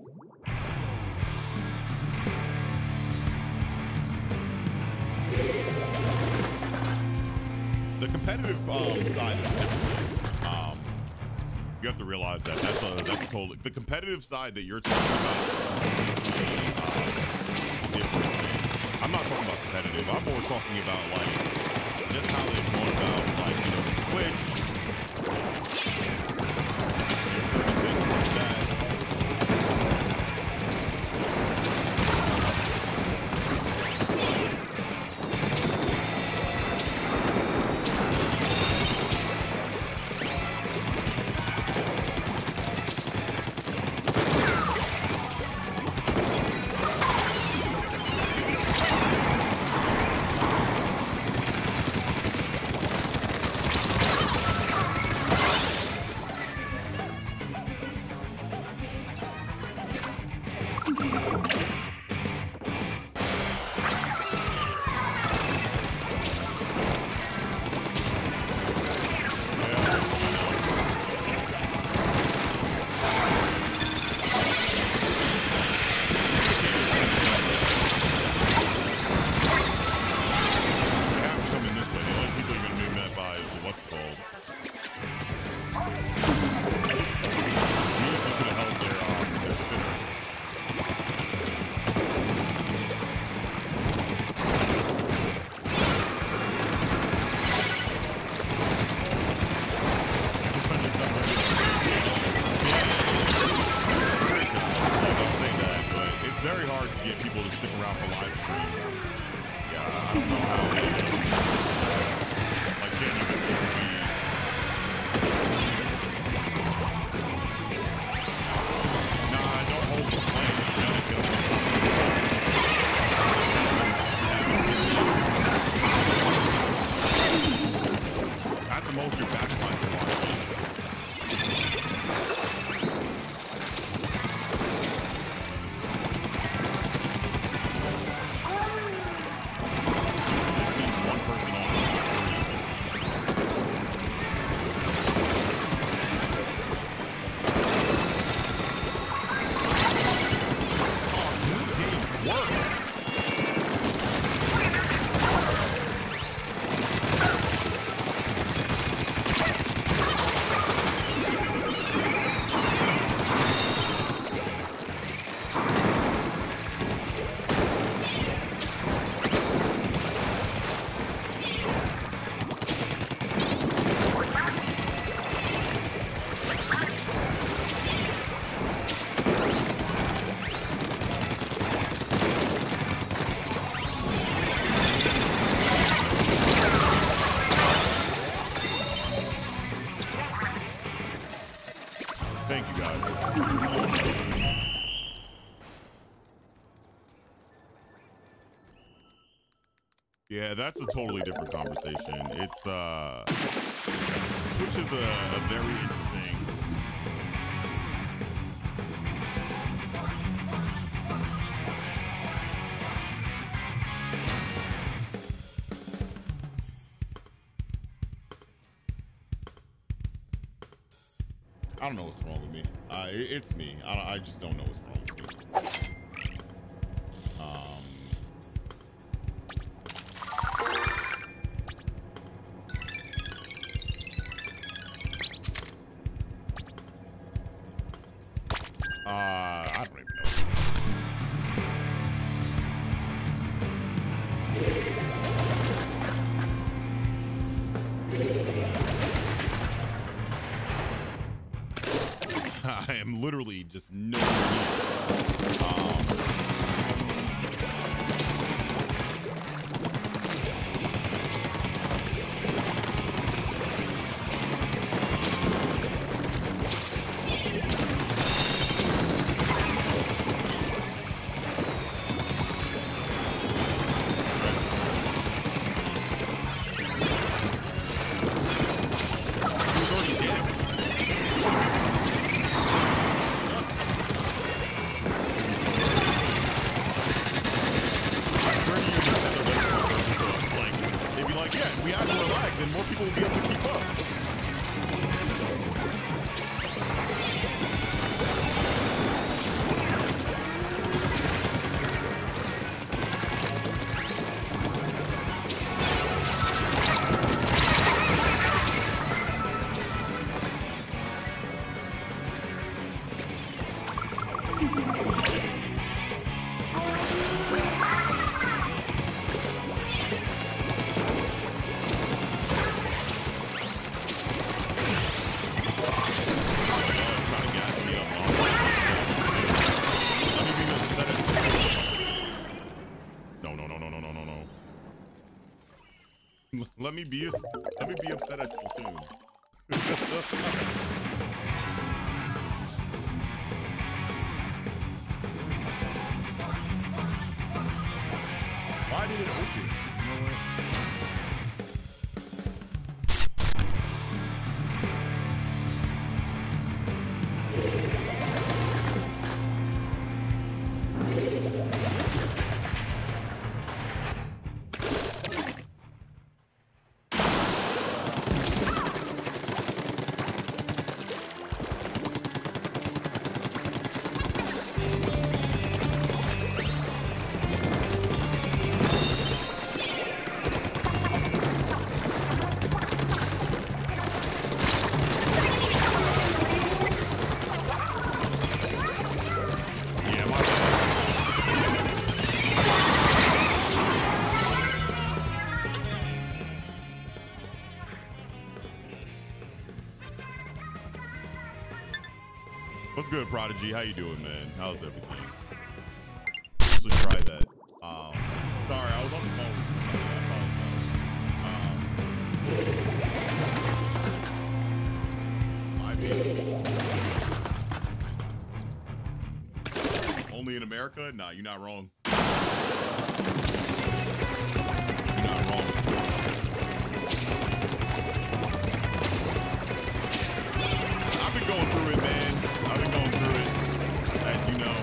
The competitive side is different. You have to realize that that's a totally the competitive side that you're talking about. Different thing. I'm not talking about competitive. I'm more talking about like just how they've gone about like the Switch. And certain things like that. Yeah, that's a totally different conversation. It's Twitch is a very interesting. I don't know what's wrong with me. It's me. I just don't know what's wrong with me. I don't even know. I am literally just no. let me be upset at Splatoon. Why did it open? You know what? What's good, Prodigy? How you doing, man? How's everything? Actually try that. Sorry, I was on the phone with somebody. My bad. Only in America? Nah, you're not wrong. You're not wrong. I've been going through it, man. I've been going through it, as you know.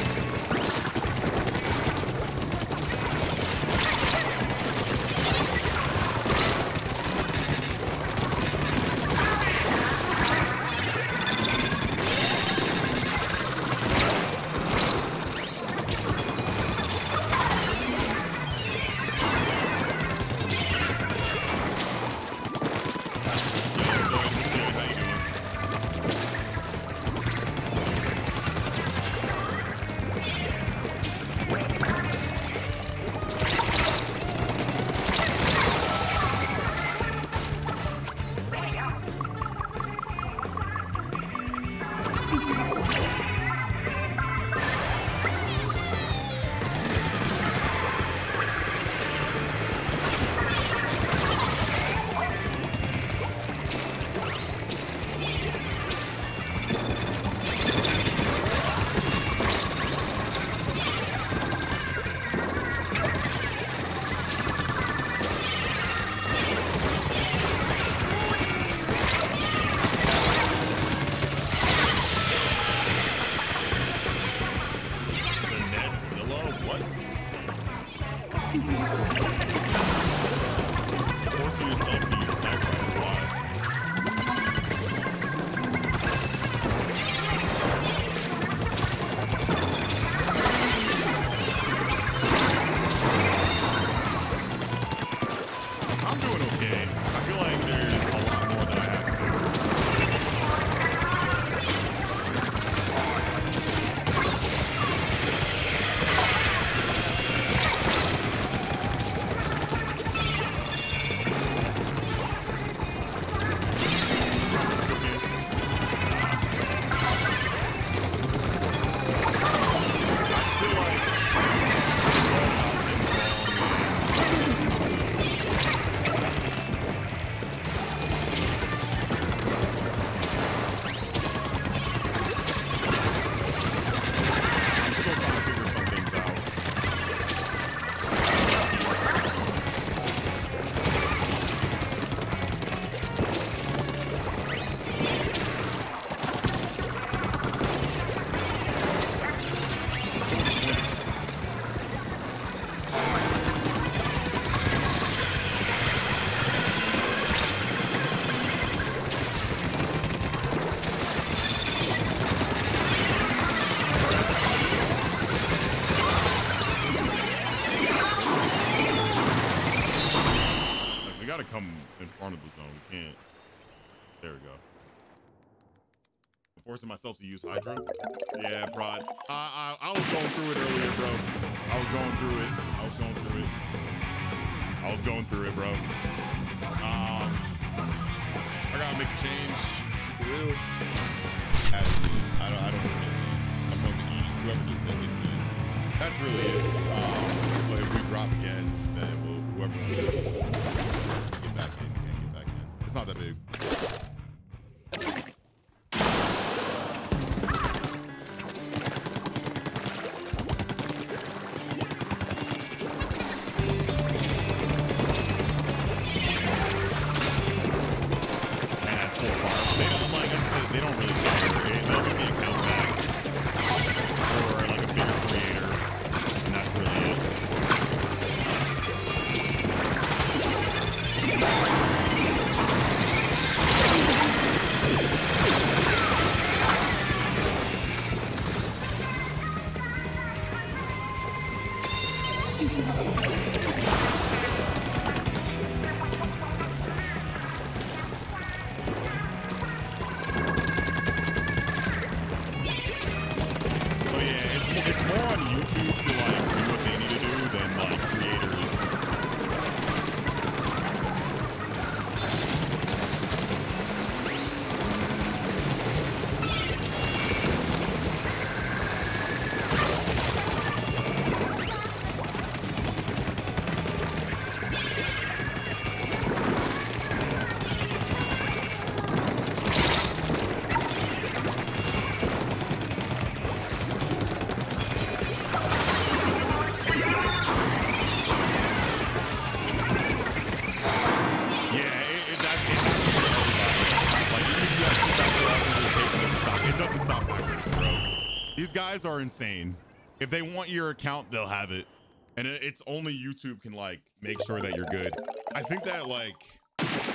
Come in front of the zone. We can't. There we go. I'm forcing myself to use Hydra. Yeah, Prod. I was going through it earlier, bro. I was going through it, bro. I gotta make a change. For real. I don't really. I'm gonna be honest. Whoever just sent it to me. That's really it. But if we drop again, then whoever wants it. get back in. You can't get back in. It's not that big. And that's 4 bars. They don't like they don't really care. They'll get the account back or like a bigger creator, and that's really it. So yeah, it's more on YouTube to like do what they need to do than like creators. It doesn't stop hackers, bro. These guys are insane. If they want your account, they'll have it. And it's only YouTube can like make sure that you're good. I think that like